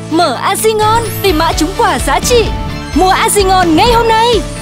Mở Asingon tìm mã trúng quà giá trị. Mua Asingon ngay hôm nay.